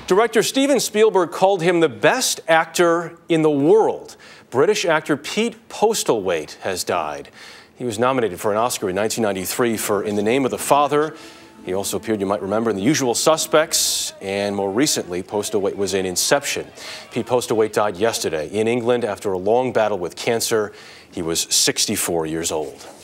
Director Steven Spielberg called him the best actor in the world. British actor Pete Postlethwaite has died. He was nominated for an Oscar in 1993 for In the Name of the Father. He also appeared, you might remember, in The Usual Suspects, and more recently, Postlethwaite was in Inception. Pete Postlethwaite died yesterday in England after a long battle with cancer. He was 64 years old.